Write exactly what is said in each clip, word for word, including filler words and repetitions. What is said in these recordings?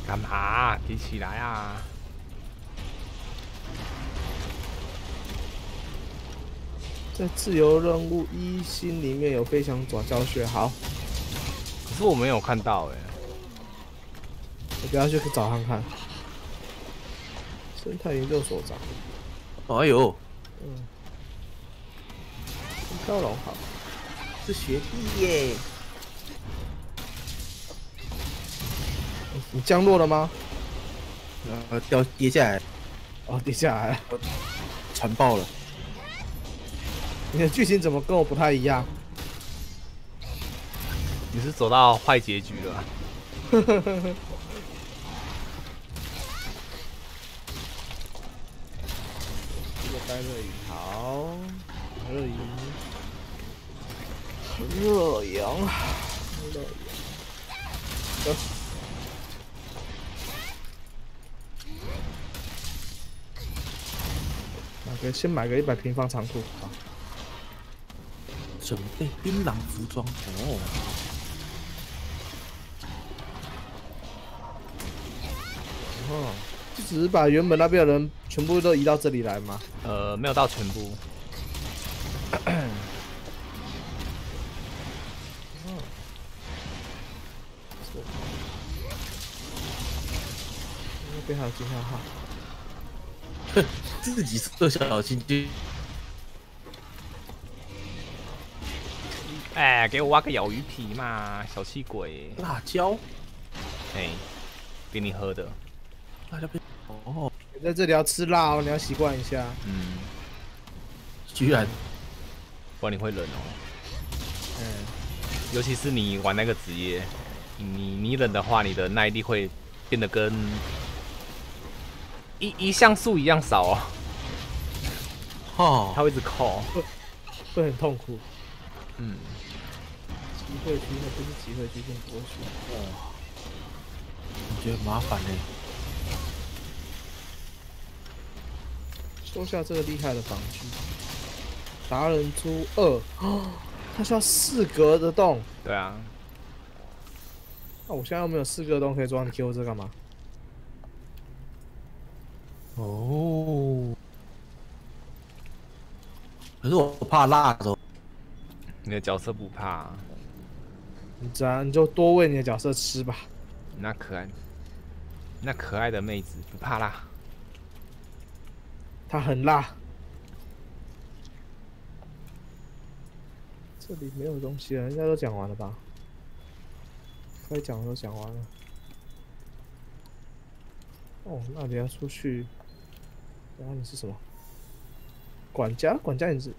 干嘛？提起来啊！ 在自由任务一星里面有飞翔爪教学，好， 可是我没有看到哎、欸。 我等下去找看看。生态研究所长， 哎呦， 嗯，飘龙好， 是学弟耶！ 你降落了吗？ 呃，掉跌下来， 哦，跌下来了。 船爆了。 你的剧情怎么跟我不太一样？ 你是走到坏结局了、啊。 呵呵呵呵。这个带热饮，好，热饮，热饮，热饮，走。买个先买个一百平方长裤，好。 准备槟榔服装哦。 哦，就只是把原本那边的人全部都移到这里来吗？ 呃，没有到全部。 那边还有惊叹号。 哼，自己设小心机。 哎，给我挖个咬鱼皮嘛，小气鬼！ 辣椒， 哎，给你喝的。 辣椒片哦， 你在这里要吃辣哦，你要习惯一下。 嗯， 居然， 不然你会冷哦。 嗯， 尤其是你玩那个职业，你你冷的话，你的耐力会变得跟一一像素一样少哦。 哦， 它会一直扣。 会很痛苦。 嗯。 集会区那不是集会区，变国区。 哇，我觉得很麻烦呢。 收下这个厉害的防具。达人猪二，哦，它需要四格的洞。 对啊。 那我现在又没有四格洞可以装，你给我这干嘛？ 哦，可是我怕辣的。 你的角色不怕。 你这样你就多喂你的角色吃吧。 那可爱，那可爱的妹子不怕辣。 它很辣。这里没有东西了，应该都讲完了吧？该讲的都讲完了。哦，那你要出去，然后你是什么？管家？管家你是？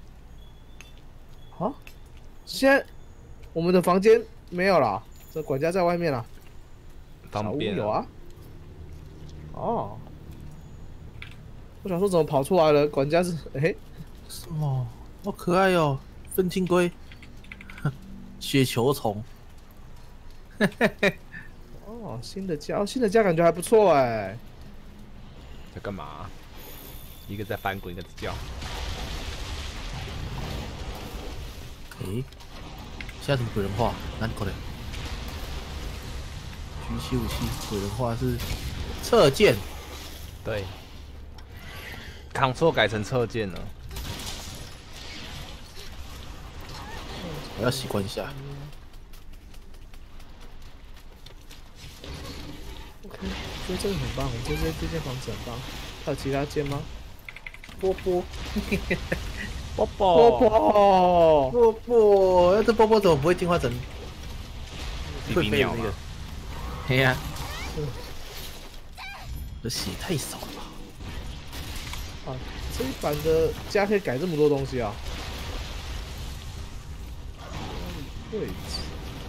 啊？现在我们的房间没有了，这管家在外面了。 方便有啊。哦。我想说怎么跑出来了？管家是哎、欸， 什么？好可爱哦，分青龟，雪球虫。 哦，新的家，哦，新的家感觉还不错哎。 在干嘛？一个在翻滚，一个在叫。 诶，现在怎么鬼人化？难可能。G 七五七鬼人化是侧剑。 对。Ctrl 改成侧键了。 我要习惯一下。 OK， 我觉得这个很棒，我觉得这间房子很棒。还有其他间吗？波波， 波波波， 波波波，那这波波怎么不会进化成会飞的那个？ 嘿呀，这血太少了吧？啊，这一版的家可以改这么多东西啊！柜子，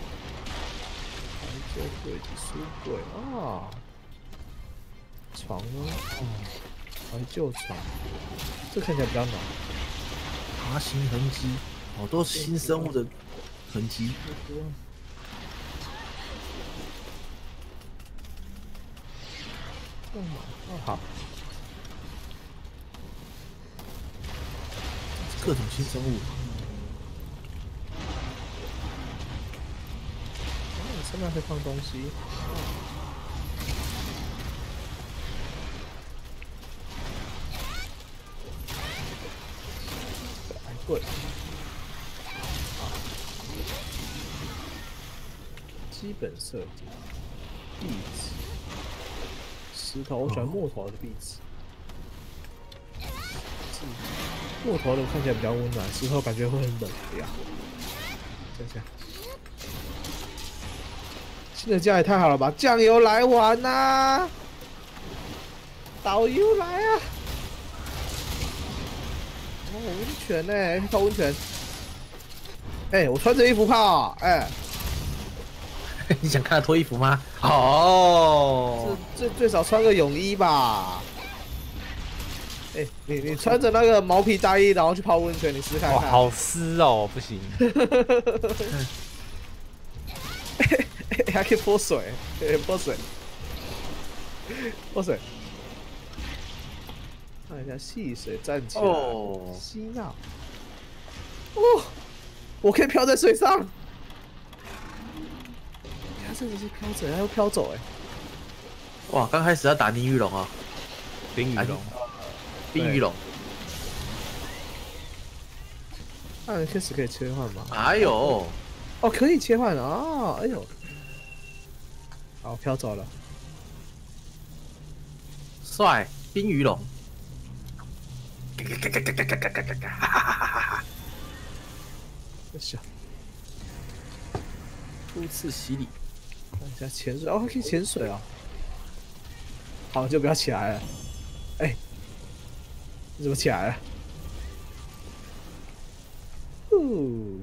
台阶柜子、书柜啊，床呢？哦，怀旧床，这看起来比较难。 爬行痕迹，好多新生物的痕迹。 干嘛？哦，好。 各种新生物。 哦，上面可以放东西。哦， 对。基本设定，壁纸，石头，我喜欢木头的壁纸。木头的看起来比较温暖，石头感觉会很冷。不要，这样。新的酱也太好了吧！酱油来玩呐、啊，导游来啊！哦，温泉呢、欸？泡温泉。哎、欸，我穿着衣服泡，哎、欸。 你想看他脱衣服吗？哦， 最最少穿个泳衣吧。哎、欸，你你穿着那个毛皮大衣，然后去泡温泉，你试试看看。 哇，好湿哦，不行。 还可以泼水，对，泼水，泼水。看一下戏水站起来，哦、吸纳。哦，我可以飘在水上。它真的是飘着，它又飘走哎！ 哇，刚开始要打泥鱼龙啊， 冰鱼龙， 冰鱼龙。 那开始可以切换吗？ 哎呦， 哦，可以切换了啊！哎呦，好，飘走了， 帅，冰鱼龙。 这小， 初次洗礼。 看一下潜水哦，还可以潜水啊！好，就不要起来了。哎、欸，你怎么起来了？哦，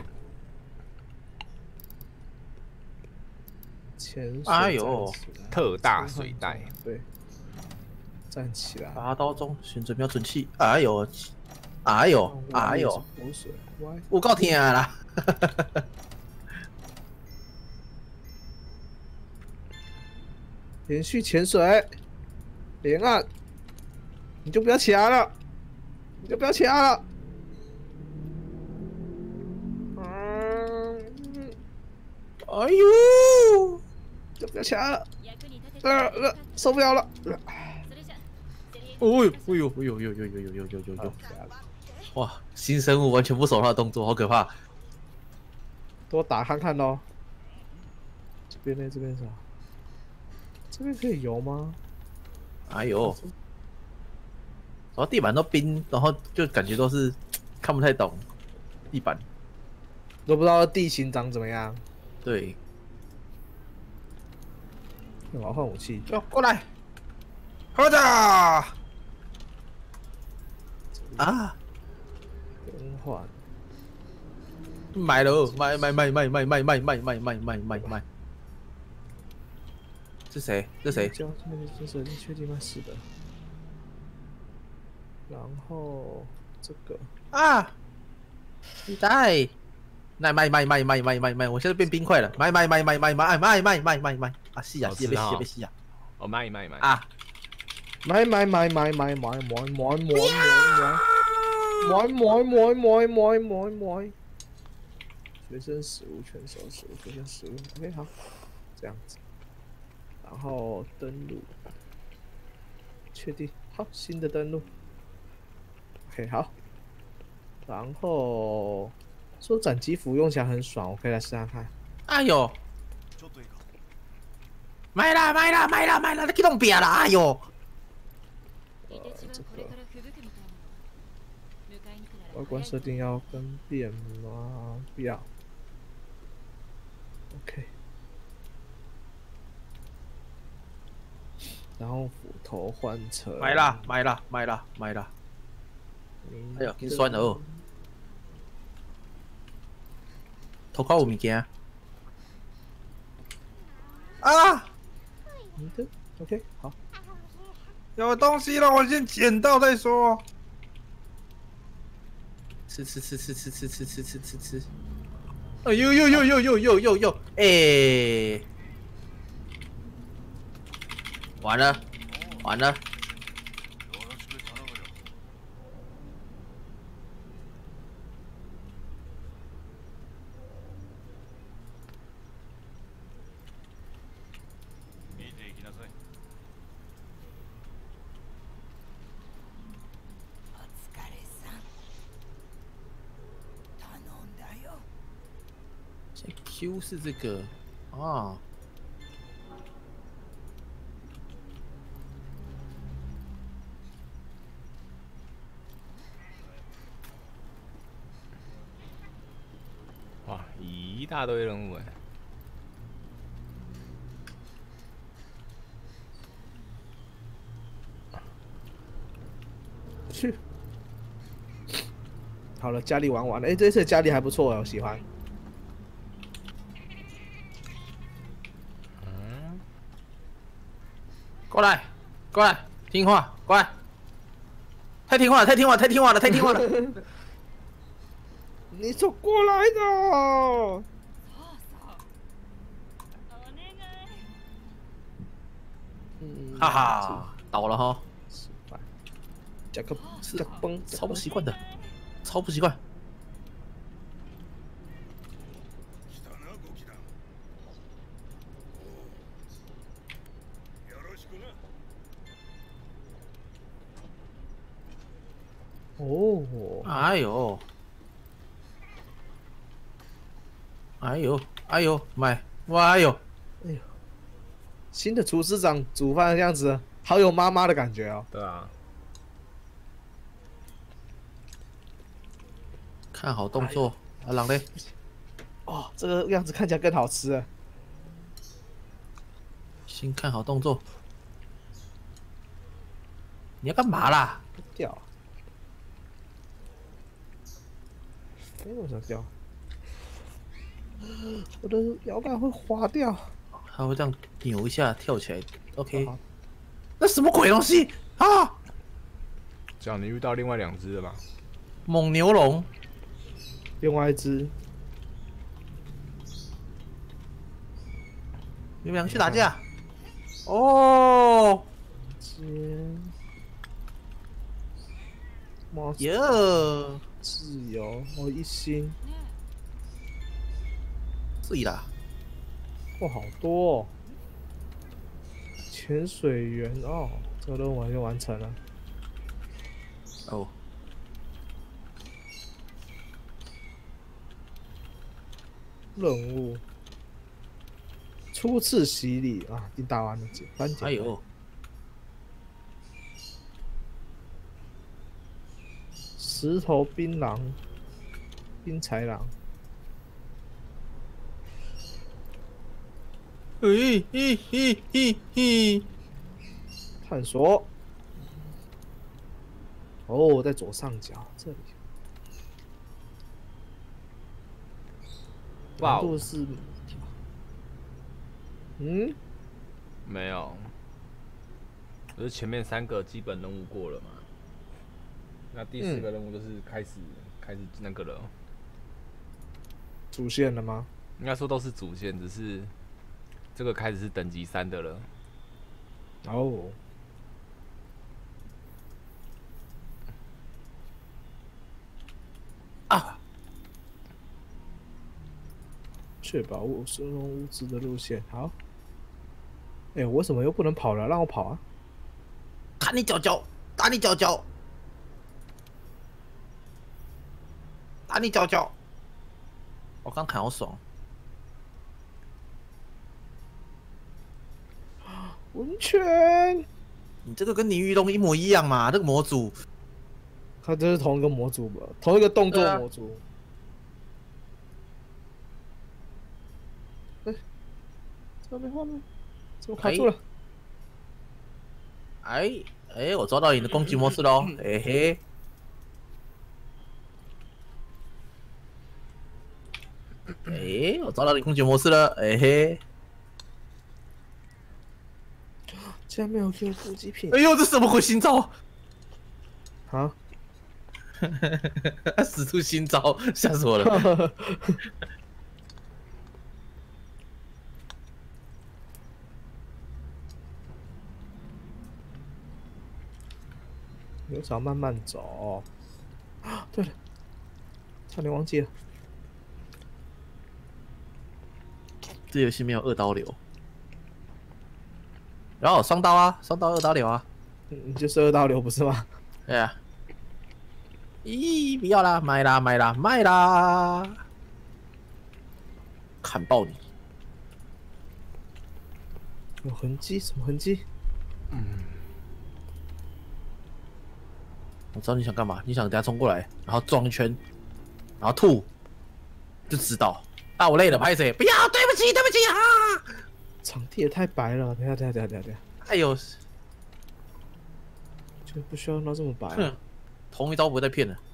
潜水。 哎呦， 特大水袋。 对，站起来。 拔刀中选择瞄准器。哎呦，哎呦，哎呦， 湖水， 我够天啦！ 连续潜水，连岸，你就不要起来了，你就不要起来了。嗯，哎呦，就不要起来了，呃呃，受不了了。 哦呦，哦呦，哦呦，呦呦呦呦呦呦呦呦！哇，新生物完全不手他的动作，好可怕！ 多打看看咯。这边呢？这边是啥？这边可以游吗？ 哎呦，然后地板都冰，然后就感觉都是看不太懂地板， 都不知道地形长怎么样。 对， 我要换武器。 哟，过来，喝着啊！ 更换。 买了，买买买买买买买买买买买买买。是谁？是谁？ 交那个就是你确定吗？是的。然后这个啊，你在？来买买买买买买买！我现在变冰块了，买买买买买买买买买买买！啊，是啊，是别死别死啊！ 哦，买买买啊！ 买买买买买买买买买买买买买买买买！学生食物全收食物，学生食物 ，OK 好，这样子。然后登录，确定好，新的登录 ，OK 好。然后说斩击服用起来很爽，我可以来试试看。 哎呦！买啦买啦买啦买啦，去弄扁啦！哎呦！ 呃，这个外观设定要更变吗？不要。OK。然后斧头换成买啦买啦买啦买啦！哎呦，很酸哦！头壳有物件啊！ 你的 OK 好， 有东西了，我先捡到再说。吃吃吃吃吃吃吃吃吃吃吃！哎呦呦呦呦呦呦呦呦！哎！完了，完了！ Q 是这个啊。 哇，一大堆人物哎。 去。好了，家里玩完了。哎、欸，这次家里还不错哦，我喜欢。 嗯。 过来，过来，听话，过来。太听话了，太听话，太听话了，太听话了。 你走过来的。嗯， 哈哈，倒了哈。 加个是加崩， 超不习惯的，超不习惯。 哦， 哎呦，哎呦，哎呦，妈，哇哎呦， 哎呦，新的厨师长煮饭的样子，好有妈妈的感觉哦。 对啊。 看好动作，阿郎嘞。 哦，这个样子看起来更好吃了。 先看好动作。你要干嘛啦？ 掉。哎，为什么掉？我的摇杆会滑掉。 它会这样扭一下，跳起来。OK。 好那什么鬼东西啊？ 这样你遇到另外两只了吧？ 蒙牛龙。 另外一只。 你们两个去打架？哦。 接。猫哟。 自由，哦，一星。 对啦。 哇，好多哦！潜水员哦，这个任务就完成了。 哦。 任务。初次洗礼啊，已经打完了，简单简单。 哎呦。 石头槟榔，冰豺狼。 嘿嘿嘿嘿嘿。 探索。哦，在左上角这里。难度是。嗯。 没有。可是前面三个基本任务过了嘛？那第四个任务就是开始、嗯、开始那个了。 主线了吗？ 应该说都是主线，只是这个开始是等级三的了。 哦。 啊！ 确保物顺用物资的路线。好。哎、欸，我为什么又不能跑了？让我跑啊！ 打你脚脚，打你脚脚，打你脚脚。我刚砍好爽。 温泉。 你这个跟泥鱼龙一模一样嘛？这个模组。 它这是同一个模组吧？同一个动作模组。哎、啊，这边画面怎么卡住了？ 哎哎，我抓到你的攻击模式喽！嘿嘿。哎，我抓到你攻击模式了！哎嘿。 竟然没有给我补给品！ 哎呦，这什么鬼新招？ 啊！ 使出新招，吓死我了！ 有少慢慢走。啊，对了，差点忘记了。 这游戏没有二刀流。然后双刀啊，双刀二刀流啊。 嗯，就是二刀流不是吗？ 对啊。咦，不要啦，买啦，买啦，买啦！ 砍爆你！ 有痕迹？什么痕迹？ 嗯， 我知道你想干嘛，你想等下冲过来，然后撞一圈，然后吐，就知道。啊，我累了，拍谁？不要，对不起，对不起啊！ 场地也太白了，等下等下等下等下等下， 哎呦， 就不需要弄到这么白、啊。 哼，同一招不会再骗了。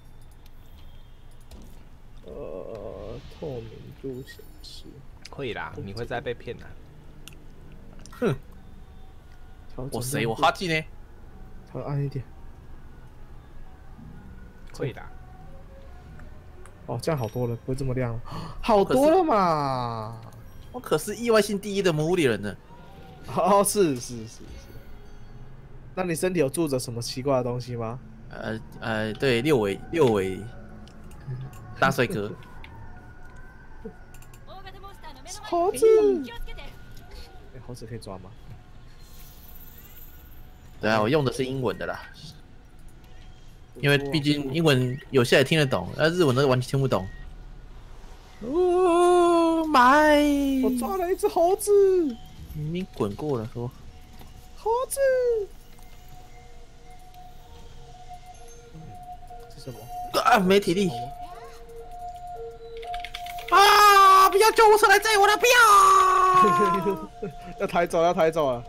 呃，透明度显示。 会啦，你会再被骗的。 哼，我谁？我哈基呢？ 调暗一点。 会的。 哦，这样好多了，不会这么亮了，好多了嘛！ 我可是意外性第一的魔物猎人呢。 哦，是是是是。那你身体有住着什么奇怪的东西吗？ 呃呃，对，六尾六尾大帅哥。 猴子，哎、猴子可以抓吗？ 对啊，我用的是英文的啦，因为毕竟英文有些也听得懂，而日文的完全听不懂。哦，my！ 我抓了一只猴子， 你滚过了，说。 猴子，是什么？ 啊，没体力。啊！不要救护车来载我了，不要！ 要抬走，要抬走了。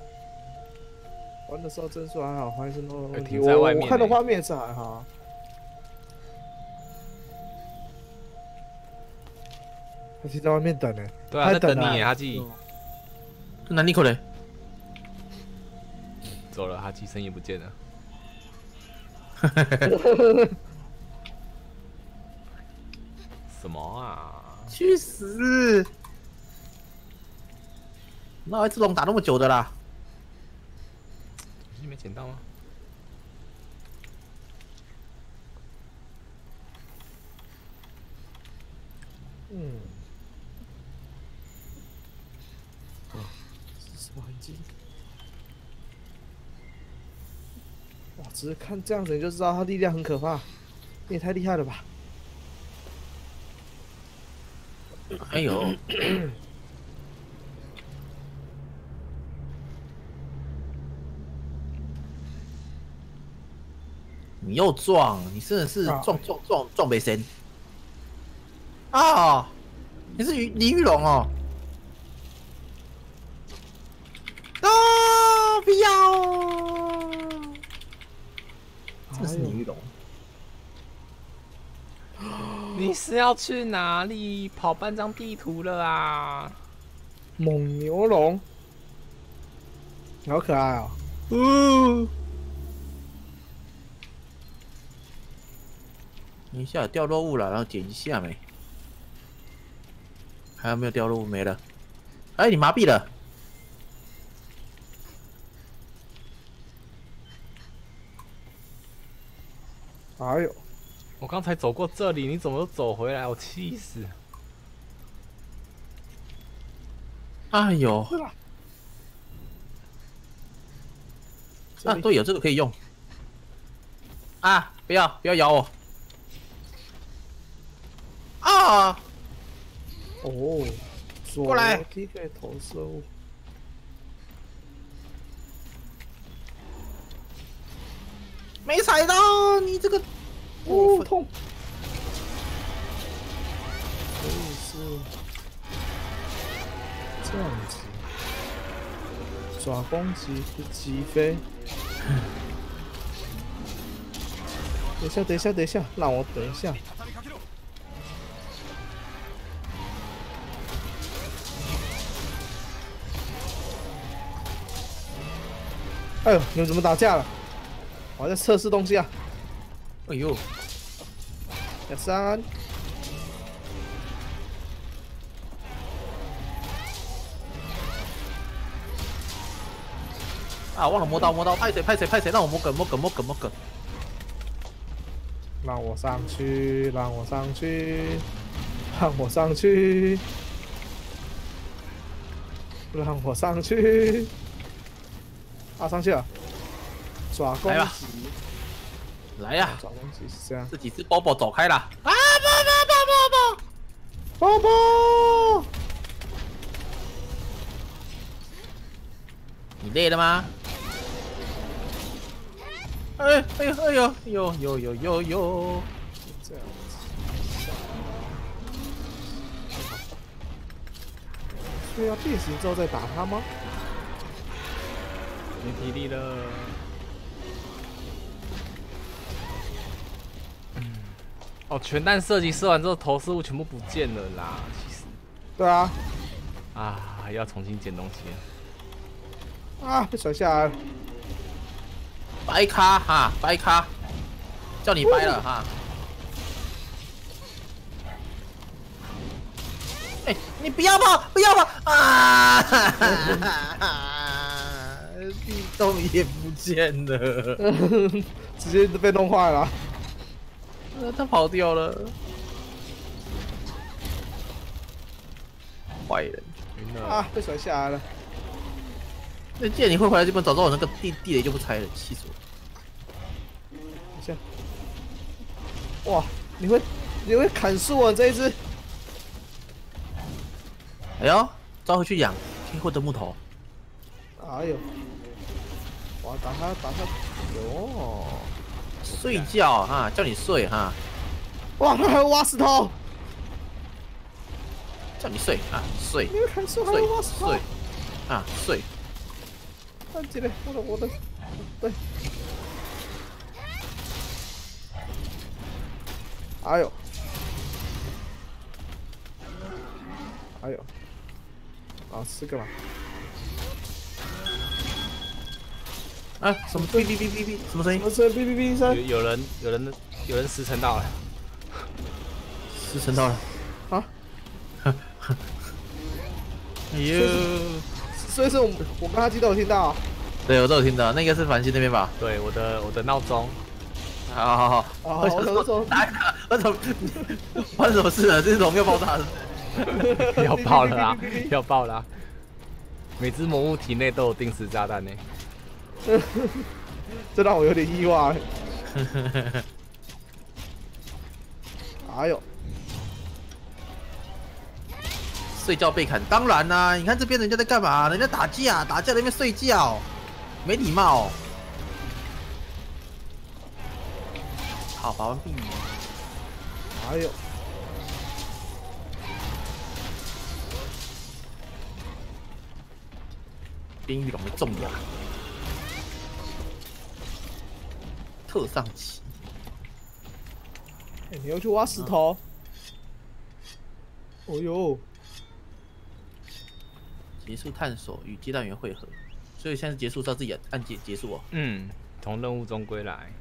玩的时候帧数还好，还是那个问题。 在外面、 我我看的画面是还好。他其实在外面等呢。 对啊，在等你耶，哈基。 那尼克嘞？ 走了，哈基身影不见了。什么啊？ 去死！那一只龙打那么久的啦？ 你没捡到吗？ 嗯。啊，是什么痕迹？哇，只是看这样子你就知道他力量很可怕，你也太厉害了吧！ 哎呦！你又撞，你真的是撞撞撞撞北神啊！你是鱼李玉龙哦！啊！不要！这是李玉龙。 你是要去哪里？跑半张地图了啊！ 蒙牛龙，好可爱哦！ 嗯。一下掉落物了，然后点一下没？还有没有掉落物？没了。哎，你麻痹了。 哎呦！ 我刚才走过这里，你怎么又走回来？我气死！ 哎呦！啊，对，有这个可以用。啊！不要不要咬我！啊！ 哦， 过来 ！P K 投射物。 没踩到你这个。 哦，痛！所以是这样子，爪攻击是击飞。等一下，等一下，等一下，让我等一下。哎呦，你们怎么打架了？我在测试东西啊。 哎呦！ 小三， 啊，忘了摸刀，摸刀，拍谁，拍谁，拍谁，让我摸梗，摸梗，摸梗，摸梗。 让我上去，让我上去，让我上去，让我上去。啊，上去了！爪攻击。 来呀！ 爪攻击是这样。 这几只包包走开了！啊， 包包包包包包！ 你累了吗？哎哎呦哎呦呦呦呦呦呦！ 这样子。所以要变形之后再打他吗？ 没体力了。哦，全弹射击射完之后，投射物全部不见了啦。其实对啊， 啊，要重新捡东西了。 啊，被甩下来了。 掰咖哈，掰咖，叫你掰了哈。哎、欸，你不要跑，不要跑啊！地洞也不见了， 直接被弄坏了。 呃，他跑掉了，坏人啊，被甩下来了。 那既然你会回来这边，早知道我那个地地雷就不拆了，气死我了。 等一下，哇，你会你会砍树啊这一只？ 哎呦，抓回去养，可以获得木头。 哎呦，哇，打他打他，哟， 睡觉哈，叫你睡哈。 哇，他还会挖石头， 叫你睡啊，睡。 你会砍树还会挖石头？ 睡啊，睡。 啊，这里，我的我的，对。哎呦，哎呦，啊，吃干嘛？ 啊，什么哔哔哔哔哔？什么声音？ 什么声？哔哔哔声？ 有有人有人有人时辰到了， 时辰到了。 啊？ 哎呦！ 所以是我我跟他机都有听到。 对，我都有听到，那应该是繁星那边吧？ 对，我的我的闹钟。 好好好。 哦，我怎么说？ 打打，我怎么发生什么事了？这是龙要爆炸了。 要爆了啊！要爆了、啊！每只魔物体内都有定时炸弹呢。 这让我有点意外。哎呦！ 睡觉被砍，当然啦、啊！你看这边人家在干嘛？人家打架，打架在那边睡觉，没礼貌。好，拔完币。 哎呦！ 边域龙的重压，特上期。 欸、你又去挖石头？哦呦！ 结束探索与接弹员会合，所以现在是结束，照自己按结结束哦。 嗯，从任务中归来。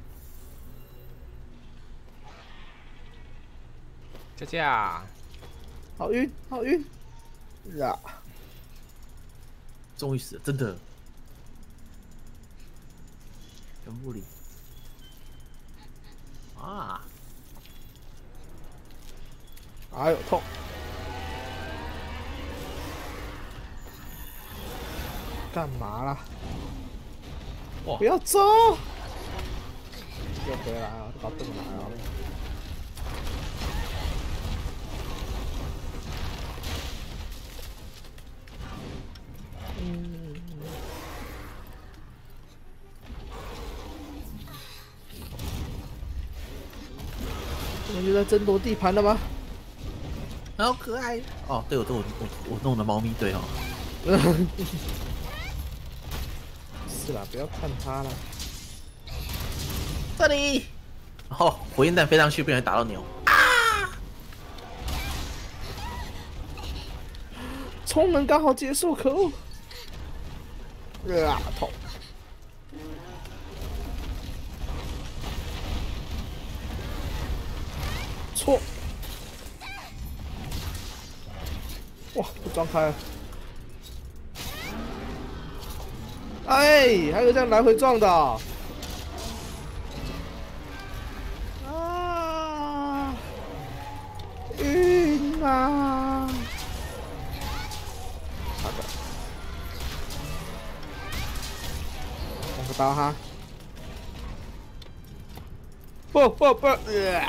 佳佳， 好晕，好晕！呀， 终于死了，真的。全部里啊！ 哎呦，痛！干嘛啦？ 哇！ 不要走！又回来了，搞笨来了。嗯。我们就在争夺地盘了吗？ 好可爱哦！对，我都我我我弄的猫咪，对哦。 是啦，不要看他了。 这里，然后火焰弹飞上去，不小心打到牛。啊！ 充能刚好结束，可恶！啊，痛！错！哇，被撞开了！哎，还有这样来回撞的、哦！啊！晕啊！好的，我不刀哈！不不不！呃，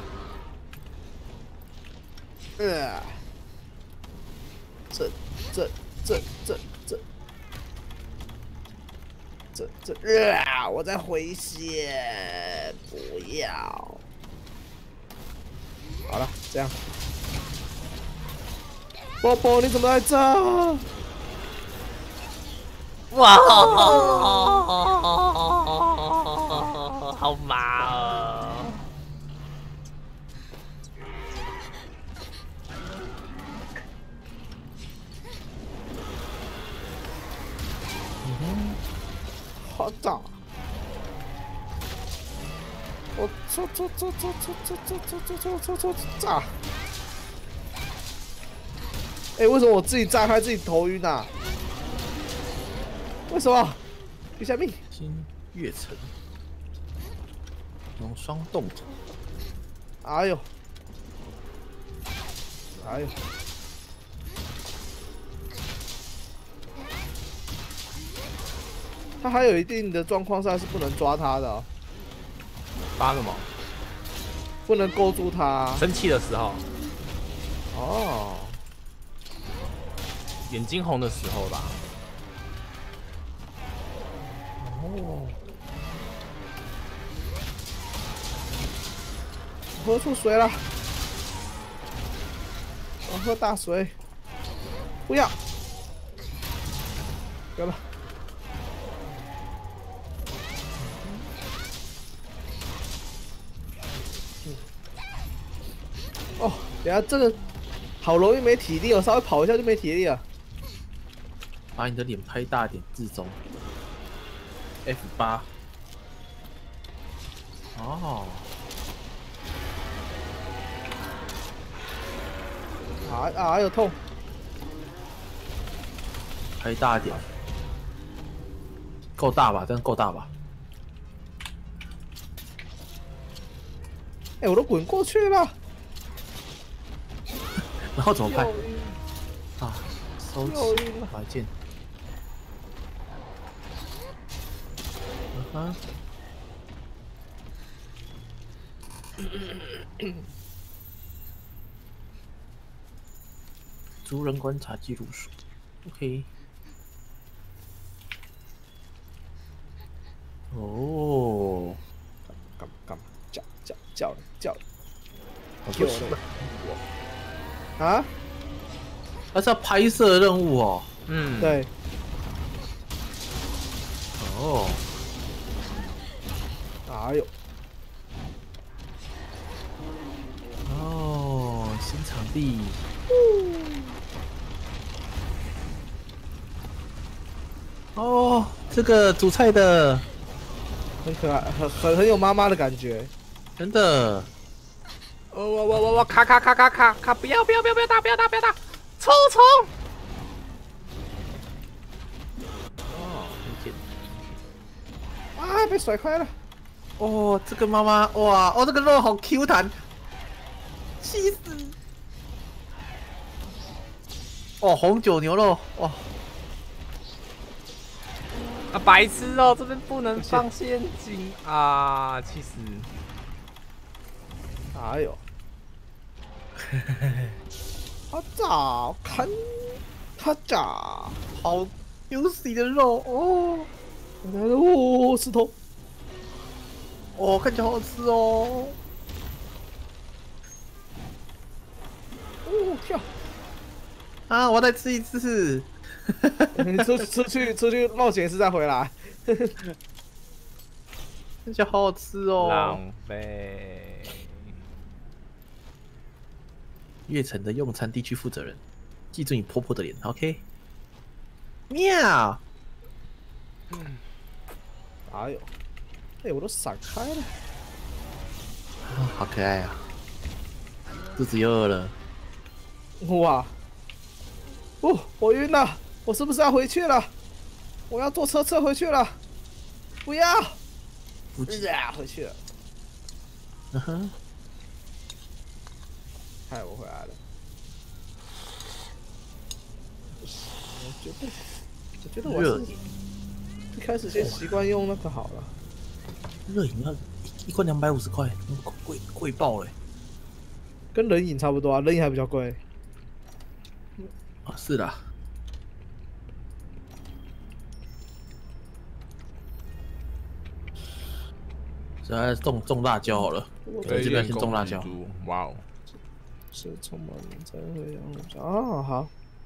呃，这这这这这。 这这啊！我在回血，不要。好了，这样。波波，你怎么在这？ 哇，好麻啊！ 好炸！我搓搓搓搓搓搓搓搓搓搓搓炸！哎，为什么我自己炸开自己头晕啊？为什么？你下命！ 金月城，用双动作。 哎呦！哎呦！他还有一定的状况下是不能抓他的、哦， 发什么？ 不能勾住他。 生气的时候， 哦， 眼睛红的时候吧。 哦，喝出水了，我喝大水，不要，给了。哦，等下这个好容易没体力，我稍微跑一下就没体力了。 把你的脸拍大点，至中。F 八。哦。 啊啊！有痛。 拍大点。够大吧？真的够大吧？ 哎、欸，我都滚过去了。 然后怎么拍？啊，收起来剑。嗯哼。族人观察记录书 ，OK。哦。 干嘛干嘛？叫叫叫叫！ 救我！ 啊？ 那是要拍摄任务哦。 嗯， 对。 哦。 哎呦！ 哦，新场地。哦，这个煮菜的很可爱，很很很有妈妈的感觉， 真的。 哦，我我我我卡卡卡卡卡卡！不要不要不要不要打不要打不要打！冲冲！ 哦，很简单。啊，被甩开了。 哦，这个妈妈，哇，哦，这个肉好 Q 弹，气死！哦，红酒牛肉，哇！ 啊，白痴哦，这边不能放陷阱啊！气死！ 哎呦！他咋看？他咋？ 好 juicy 的肉哦！ 哦，石头。 哦，看起来好好吃哦！ 哦，跳！ 啊，我要再吃一次。 你出出去出去冒险一次再回来。 看起来好好吃哦！ 浪费。 月城的用餐地区负责人，记住你婆婆的脸 ，OK？ 喵！ 嗯。哎呦！哎，我都闪开了。 啊，好可爱啊！肚子又饿了。 哇！哦，我晕了，我是不是要回去了？我要坐车车回去了。不要！ 不急啊，回去了。 嗯哼。 嗨，我回来了。我觉得，我觉得我是一开始先习惯用那个好了。 热饮要一罐两百五十块，贵贵爆了。 跟冷饮差不多啊，冷饮还比较贵。 啊，是的。 这种种辣椒好了， 我对这边先种辣椒。 哇哦， 是充满了才会让我想哦好，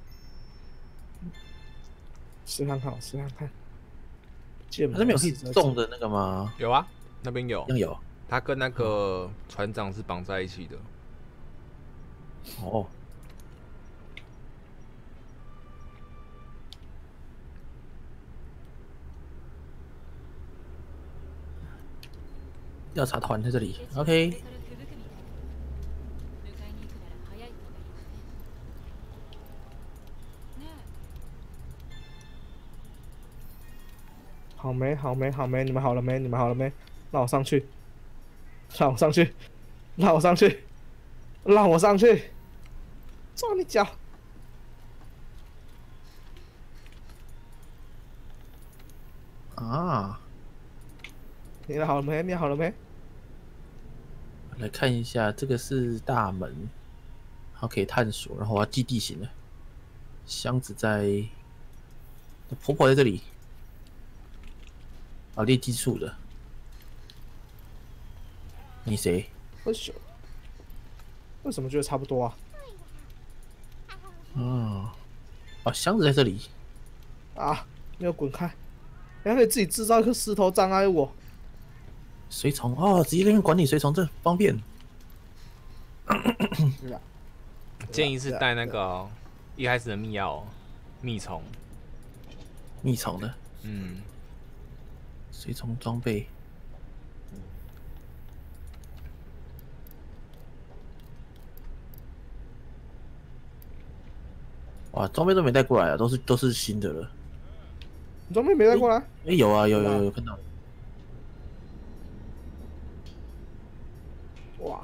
试看看，我试看看。剑它这边有可以模式在种的那个吗？ 有啊，那边有一，样有。 它跟那个船长是绑在一起的。 哦，调查团在这里。OK， 好没好没好没，你们好了没？你们好了没？让我上去，让我上去，让我上去，让我上去，撞你脚！ 啊， 你好了没？你好了没？ 来看一下，这个是大门，然后可以探索，然后我要记地形了。箱子在，婆婆在这里，啊，猎技术的。你谁？ 为什为什么觉得差不多啊？ 嗯，哦，箱子在这里。 啊，没有滚开！还可以自己制造一颗石头障碍我。 随从哦，直接那边管理随从，这方便。 建议是带那个、哦、一开始的密钥、密虫。 密虫的， 嗯， 随从装备。哇，装备都没带过来啊，都是都是新的了。 你装备没带过来？ 哎、欸，有啊，有有有有看到。 哇！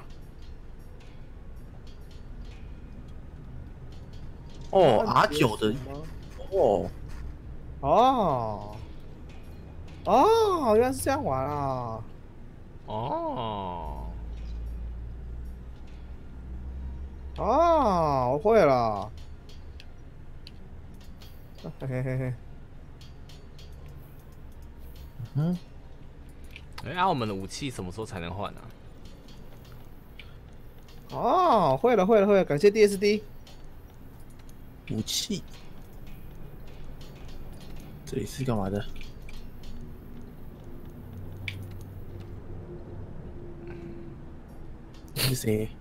哦 ，R 九的，哦， 哦，哦，原来是这样玩啊！ 哦， 哦，我会了。嘿嘿嘿嘿。 嗯， 哎、啊，我们的武器什么时候才能换啊？ 哦，会了会了会了，感谢 D S D。 武器，这里是干嘛的？你是谁？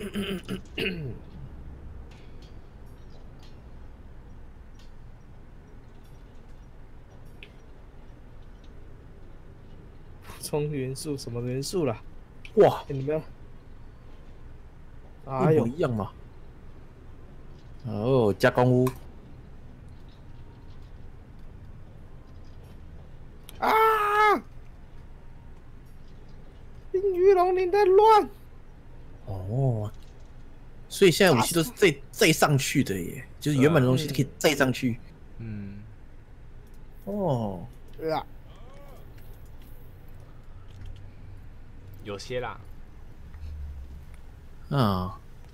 补充元素什么元素啦？ 哇， 欸、你们，哎呦一模，一样嘛！哦，加工屋。 啊！冰鱼龙，你在乱！ 哦，所以现在武器都是再再上去的耶，就是原本的东西都可以再上去。 嗯， 哦， 啊！ 有些啦。 嗯，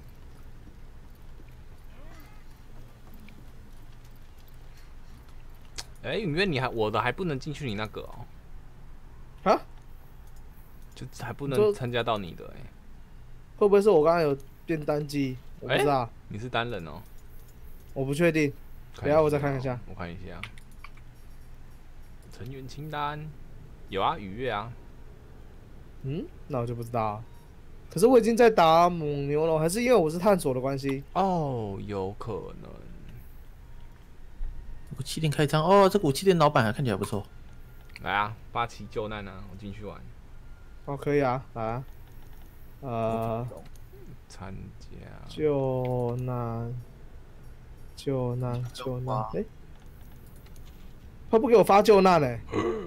哎、欸，因为你还我的还不能进去你那个哦， 啊？ 就还不能参加到你的哎、欸。 会不会是我刚刚有变单机？我不知道， 欸、你是单人哦？ 我不确定。等下我再看一下。 我看一下成员清单，有啊，愉悦啊。 嗯，那我就不知道。可是我已经在打母牛了，还是因为我是探索的关系？ 哦，有可能。 武器店开张哦，这个武器店老板还看起来不错。 来啊，八旗救难啊，我进去玩。 哦，可以啊，来啊。呃， 参加救难，救难，救难。哎、欸，他不给我发救难嘞、欸。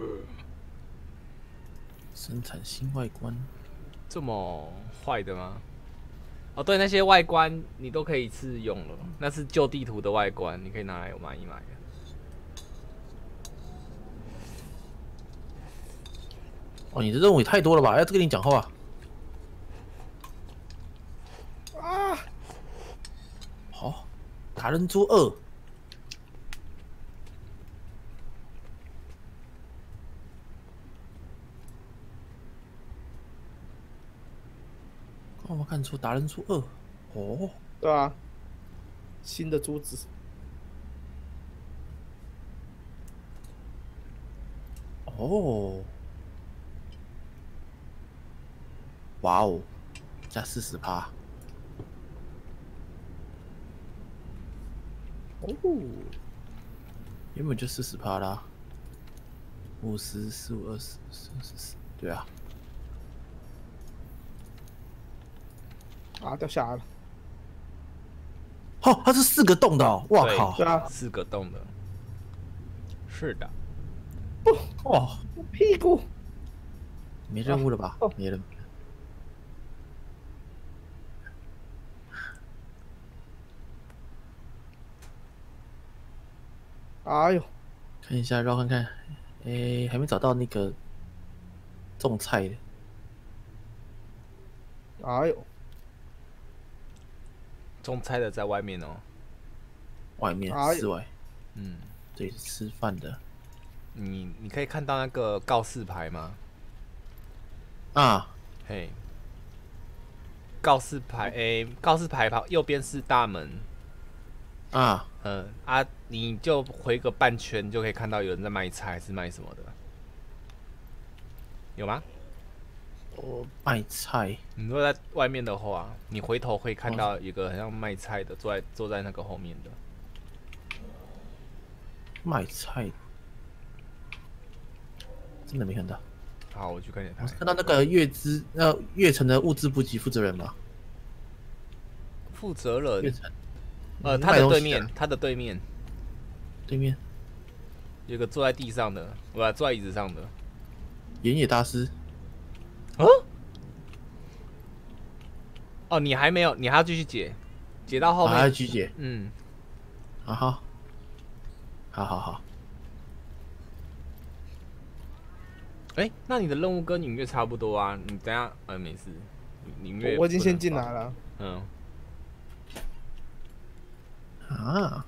生产新外观， 这么坏的吗？哦，对，那些外观你都可以一次用了，那是旧地图的外观，你可以拿来买一买。 哦，你的任务也太多了吧？要这跟你讲话。 啊！ 好，达人猪二。 我们看出达人出二，哦， 对啊，新的珠子， 哦，哇哦，加四十趴， 哦， 原本就四十趴啦，五十、十五、二十、四十四，对啊， 啊，掉下来了， 哦，它是四个洞的哦，哇对靠， 对啊， 四个洞的，是的， 哦， 屁股， 没任务了吧？ 哦没了。 哎呦， 看一下，绕看看，诶，还没找到那个种菜的， 哎呦， 种菜的在外面哦。 外面哎呦室外， 嗯， 对，吃饭的你你可以看到那个告示牌吗？ 啊， 嘿，告示牌，诶、告示牌旁右边是大门， 啊， 嗯啊，你就回个半圈就可以看到有人在卖菜还是卖什么的，有吗？ 我卖菜， 你如果在外面的话，你回头会看到一个很像卖菜的坐在坐在那个后面的。 卖菜，真的没看到。 好，我去看一下我他。 看到那个月资呃月城的物资补给负责人嘛， 负责人， 月城呃， 嗯他卖东西的的对面，他的对面对面有一个坐在地上的，不，坐在椅子上的。 岩野大师， 哦，哦，你还没有，你还要继续解，解到后啊，还要面。 拒绝， 嗯， 啊哈，好好好， 哎、那你的任务跟影月差不多啊。你等一下，呃，没事，影月我已经先不能放进来了， 嗯， 啊，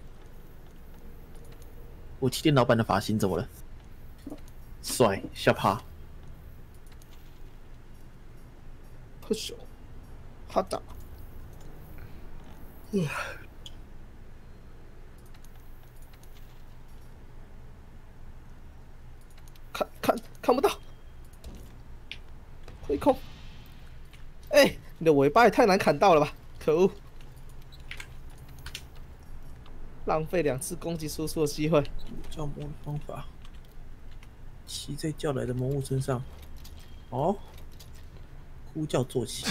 我提店老板的发型怎么了？帅，吓趴， 不朽，好的，看看看不到，挥空，哎、你的尾巴也太难砍到了吧，可恶！浪费两次攻击输出的机会。 叫魔的方法，骑在叫来的魔物身上，哦，呼叫坐骑，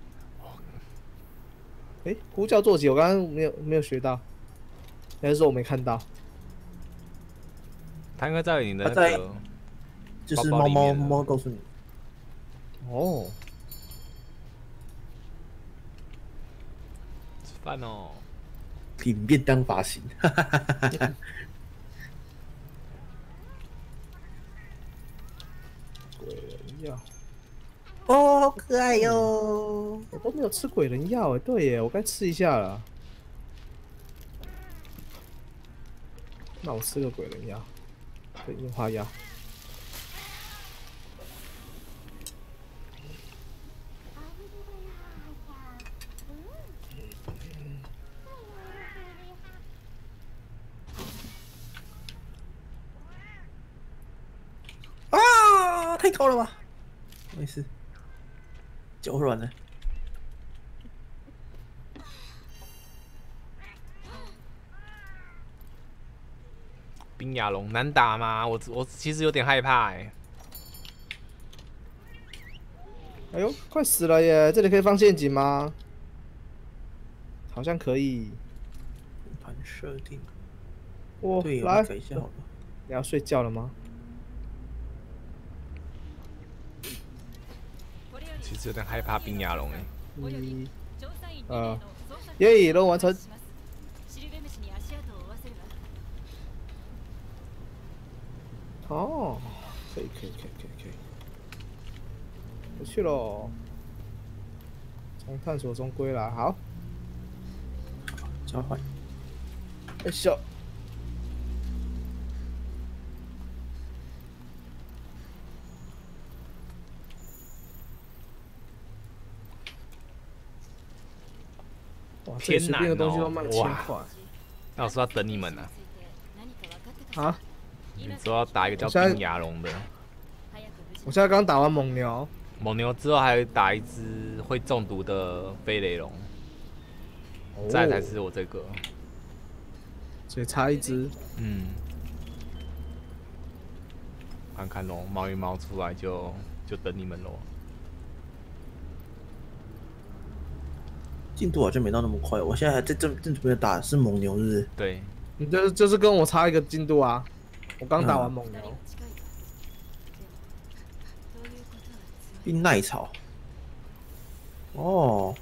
哎、呼叫坐骑，我刚刚没有没有学到，还是说我没看到？ 他应该在你的那他在个就是包包猫猫里面的猫告诉你， 哦， 吃饭哦。 领便当发型，哈哈哈哈哈。 鬼人药， 哦，好可爱哟！ 我都没有吃鬼人药哎，对耶，我该吃一下了。那我吃个鬼人药，对，樱花药。 啊，太高了吧？没事，脚软了。 冰亚龙难打吗？我我其实有点害怕哎、 哎呦，快死了耶！这里可以放陷阱吗？好像可以。 盘设定， 我、 对，我来， 改一下好了。 你要睡觉了吗？ 其实有点害怕冰亚龙哎、 一，呃，耶，任务完成。哦，可以，可以，可以，可以，可以。我去喽。从探索中归来，好。 交换， 哎咻。 哇，这里随便的东西都卖千块。 那我说要等你们呢、 啊。啊？ 你说要打一个叫冰牙龙的。 我现在刚打完猛牛。 猛牛之后还有打一只会中毒的飞雷龙，哦、再来才是我这个。 所以差一只。 嗯。看看咯，猫一猫出来就就等你们咯。 进度好像没到那么快，我现在还在正正准备打是猛牛，是不是？ 对， 你就是就是跟我差一个进度啊！我刚打完猛牛。嗯、 冰奈草。哦。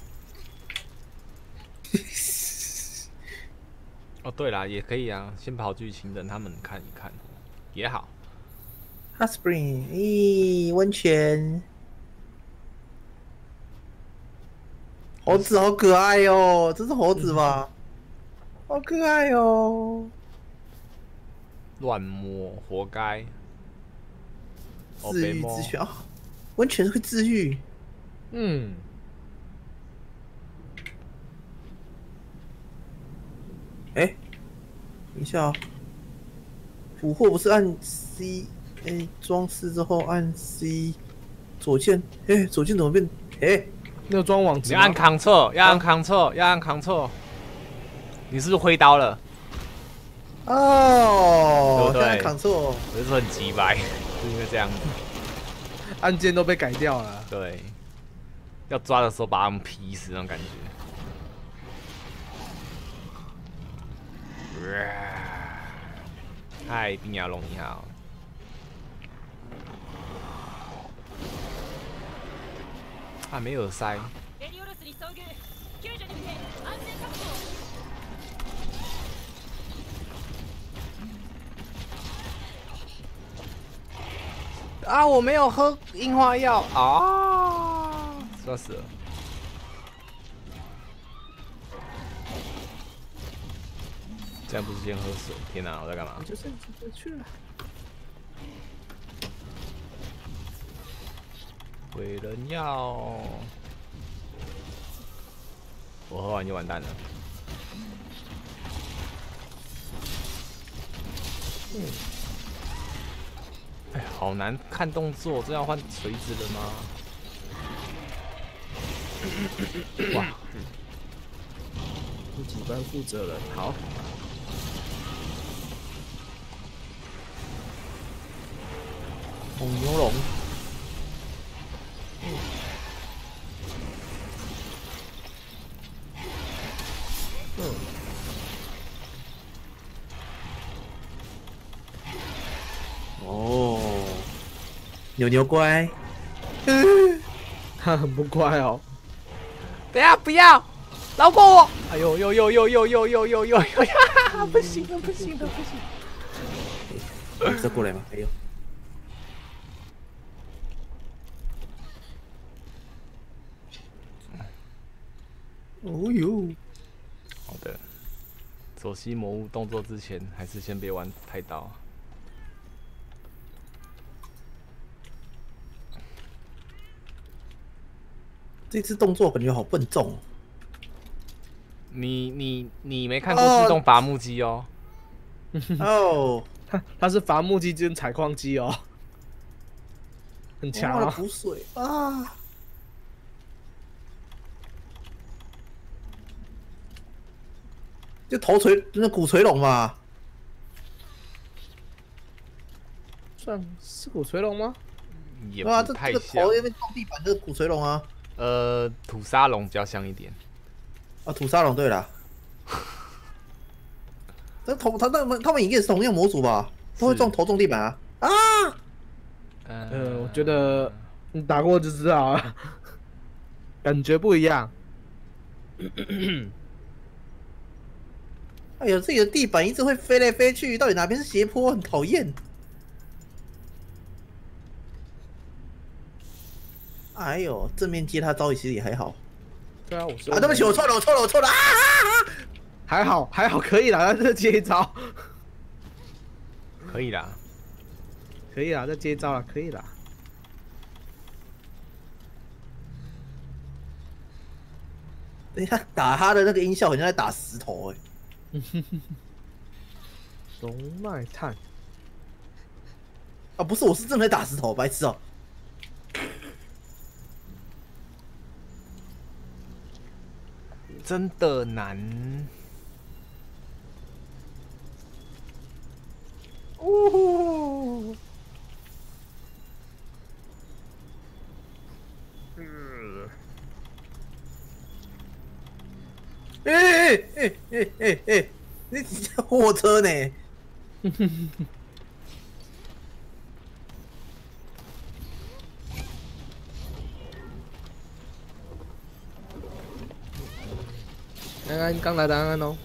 哦，对啦，也可以啊，先跑剧情，等他们看一看，也好。 Hot Spring， 咦，温泉。猴子好可爱哦，这是猴子吧？好可爱哦！ 乱摸，活该。 治愈之泉啊，温泉会治愈。 嗯。 哎、欸，等一下哦，捕获不是按 C， 哎、欸，装饰之后按 C， 左键，哎、欸，左键怎么变？哎、欸。 那个装网子， 你按 Ctrl， 要按 Ctrl， 要按 Ctrl。你是不是挥刀了？ 哦， 对不对 ？Ctrl， 我就说很鸡掰，就因为这样子， 按键都被改掉了。 对，要抓的时候把他们劈死那种感觉。嗨，冰牙龙你好。啊，没耳塞。啊，我没有喝樱花药啊，摔死了。这样不是先喝水？天哪，我在干嘛？ 就是就去了。 鬼人药，我喝完就完蛋了。嗯，哎，好难看动作，这要换锤子了吗？哇！ 第几班负责人？好。 红牛龙。嗯。哦，牛牛乖。 他很不乖哦。 等下不要，饶过我！哎呦呦呦呦呦呦呦呦呦呦！不行了不行了不行！ 再过来吗？没有。哦呦， 好的。熟悉魔物动作之前，还是先别玩太刀。 这次动作感觉好笨重。 你你你没看过自动伐木机哦？ 哦， 它它是伐木机跟采矿机哦，很强啊！ 补水啊！就头锤那骨锤龙嘛， 算是骨锤龙吗？ 也不太像。 这这个头那边撞地板，这是骨锤龙啊。 呃，土沙龙比较像一点。 啊，土沙龙对了。这头他他们他们应该也是同样模组吧？都会撞头撞地板啊！啊！ 呃，我觉得你打过就知道了，感觉不一样。 哎呦，这里的地板一直会飞来飞去，到底哪边是斜坡？很讨厌。哎呦，正面接他招其实也还好。 对啊，我说啊，对不起，我错了，我错了，我错了啊！ 还好，还好，可以啦，再接一招。 可以啦， 可以啦，再接一招啦，可以啦。 等一下打他的那个音效，好像在打石头哎、欸。 龙脉炭啊，不是，我是真的在打石头，白痴哦、 真的难。 哦。 哎哎哎哎哎哎，你货车呢？ 安安刚来的安安哦，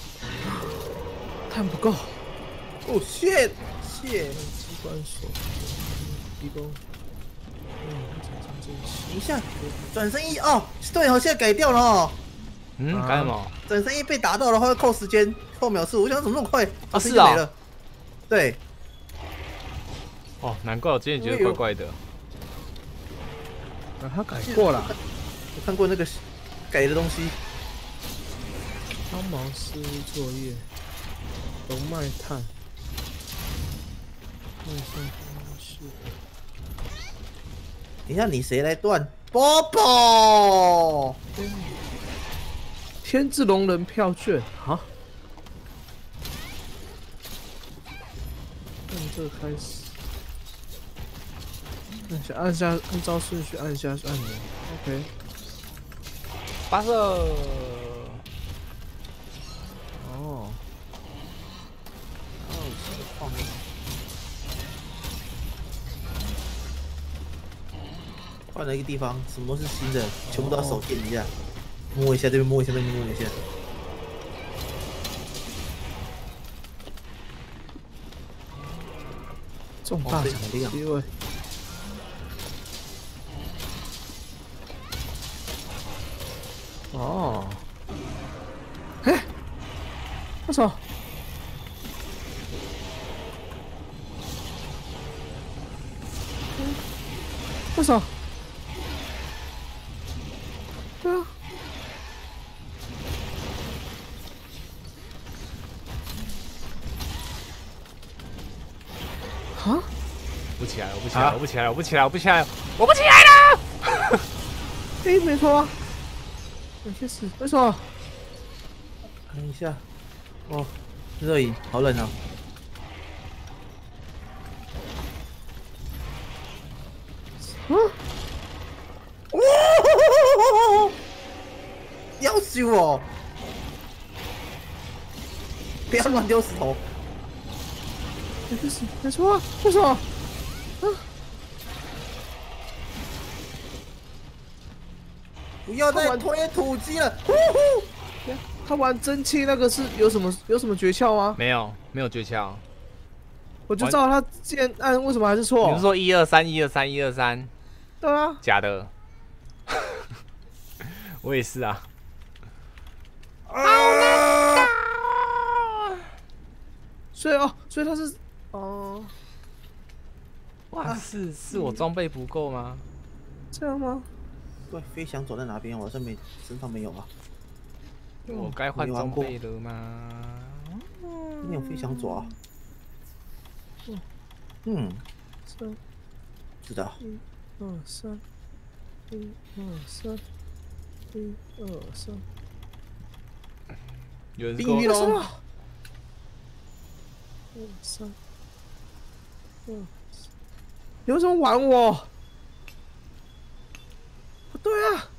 碳不够， 哦，shit shit！ 机关锁，提供，嗯，产生真气， 等一下，转身一哦，对哦，现在改掉了哦。 嗯， 啊改什么？ 转身一被打到的话会扣时间、扣秒数。我想怎么那么快？ 啊时间是啊没了。对， 哦，难怪我今天觉得怪怪的。 啊，他改过了。 我看过那个改的东西。 帮忙事务作业，龙脉炭，脉象方式， 等一下，你谁来断？波波。 天之龙人票券啊！按这个开始，按下按下按照顺序按下按钮 ，OK。 发射。 哦。 哦，实况。换了一个地方，什么都是新的，全部都要手电一下，摸一下这边，摸一下那边，摸一下。 重大奖励机会。哦。哎，我操！为什么？对啊。啊？ 不起来了，我不起来了，我不起来了，我不起来了，我不起来了，我不起来了！ 哎，没错啊。有些事，为什么？ 看一下，哦，热饮，好冷啊！ 啊！ 哦，要死我！不要乱丢石头。 有些事，没错啊，为什么？啊！ 不要再推土机了！呼呼。 他玩蒸汽那个是有什么有什么诀窍吗？ 没有，没有诀窍。 我就知道他既然按为什么还是错？ 你是说一二三一二三一二三？ 对啊， 假的。我也是啊。 啊！所以哦，所以他是哦， 哇，是是我装备不够吗？ 这样吗？ 对，飞翔走在哪边？我好像没身上没有啊。 我该换装备了吗？ 没有飞翔爪。嗯， 三， 知道。 一二三，一二三，一二三。 有人冰鱼龙。 二三，二三。你为什么玩我？不对啊！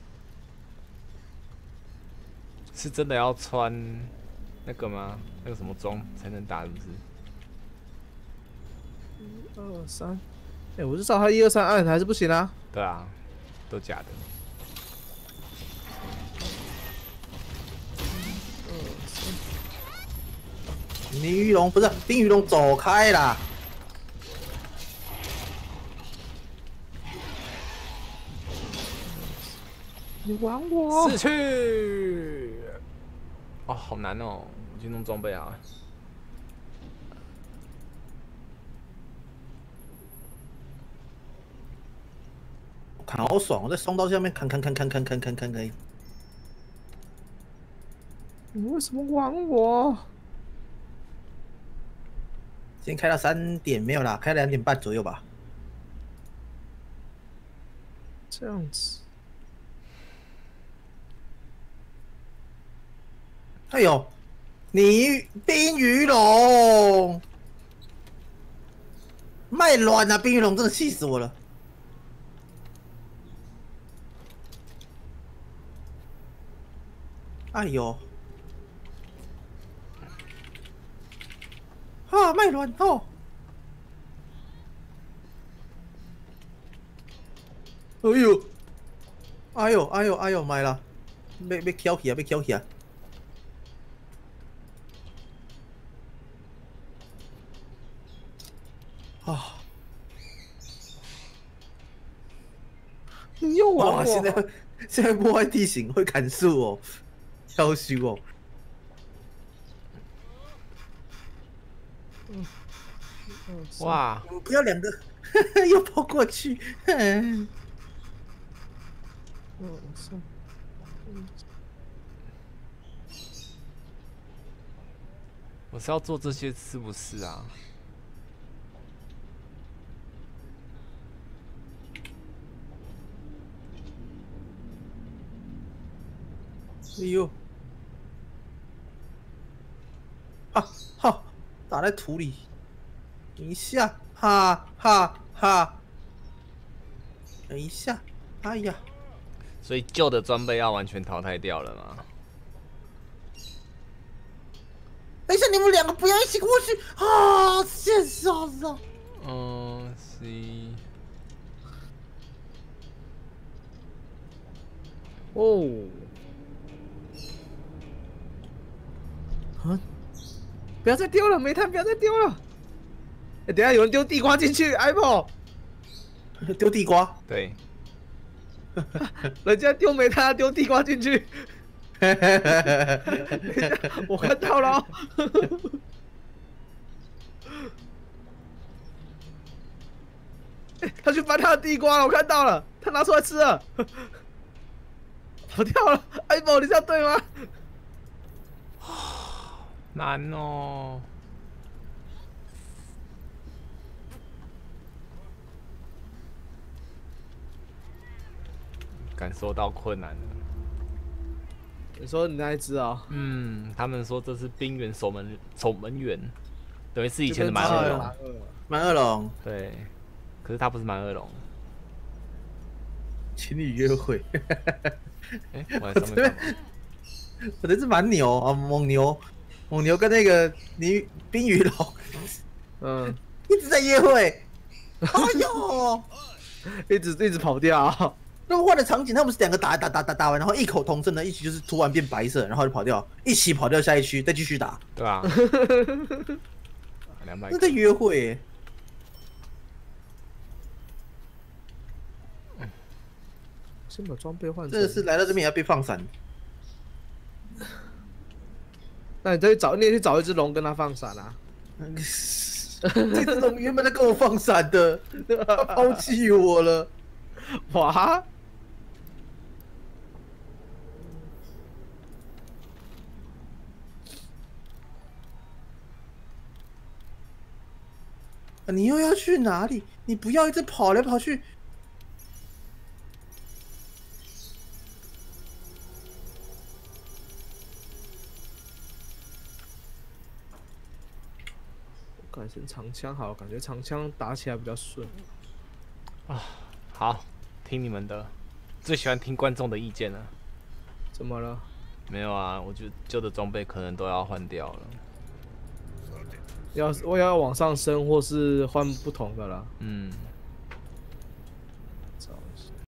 是真的要穿那个吗？那个什么装才能打，是不是？ 一二三，哎，我是照他一二三按还是不行啊？ 对啊，都假的。 冰鱼龙不是冰鱼龙，走开啦！ 你玩我！ 死去！哦，好难哦，我去弄装备啊。 砍好爽！我在双刀下面砍砍砍砍砍砍砍砍砍。 你为什么玩我？ 先开到三点没有啦，开两点半左右吧。 这样子。 哎呦，你冰鱼龙，卖卵啊！冰鱼龙真的气死我了。哎呦，啊，卖卵哦！哎呦，哎呦，哎呦，哎呦，买了，被被挑起啊，被挑起啊！啊！ 你又玩哇， 我！ 现在现在破坏地形会砍树哦，要修哦。 嗯哇， 你们不要两个又跑过去。 嗯，是。 我是要做这些是不是啊？ 哎呦！啊哈！打在土里，等一下，哈哈哈！等一下，哎呀！ 所以旧的装备要完全淘汰掉了吗？ 等一下，你们两个不要一起过去啊！线上上。 嗯，C。 哦。 啊！ 不要再丢了，煤炭不要再丢了。哎、等一下有人丢地瓜进去 ，Apple， 丢地瓜。 对。 人家丢煤炭，丢地瓜进去。我看到了、哦。欸、他去翻他的地瓜了，我看到了，他拿出来吃了。跑掉了 ，Apple， 你这样对吗？ 难哦。感受到困难了。 你说你那一只啊、哦？ 嗯，他们说这是冰原守门守门员，等于是以前的蛮恶龙。 蛮恶龙。 对，可是他不是蛮恶龙。 情侣约会。 哎、欸，我在上面干嘛？ 我这只蛮牛啊，蒙牛，蒙牛跟那个你冰鱼龙， 嗯， 一直在约会。哎呦， 一直一直跑掉。 那么换的场景，他们是两个打打打打打完，然后异口同声的一起就是突然变白色，然后就跑掉，一起跑掉下一区，再继续打。 对啊。两百。 那在约会耶。 先把装备换。 真的是来到这边也要被放闪。 那你再去找，你也去找一只龙跟他放闪啊。 这只龙原本在跟我放闪的，他抛弃我了。 哇！ 你又要去哪里？你不要一直跑来跑去。 我改成长枪好了，感觉长枪打起来比较顺。 啊，好，听你们的，最喜欢听观众的意见了。 怎么了？ 没有啊，我觉得旧的装备可能都要换掉了。 要我也要往上升，或是换不同的啦。 嗯。